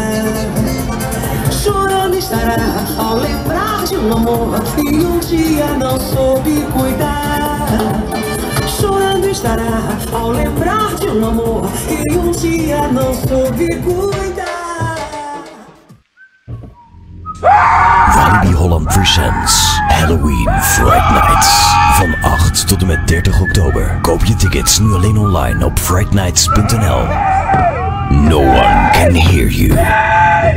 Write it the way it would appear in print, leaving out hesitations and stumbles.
Chorando estará ao lembrar de um amor que um dia não soube cuidar. Chorando estará ao lembrar de um amor que um dia não soube cuidar. Walibi Holland presents Halloween Fright Nights. Van 8 tot en met 30 oktober. Koop je tickets nu alleen online op frightnights.nl. No one can hear you.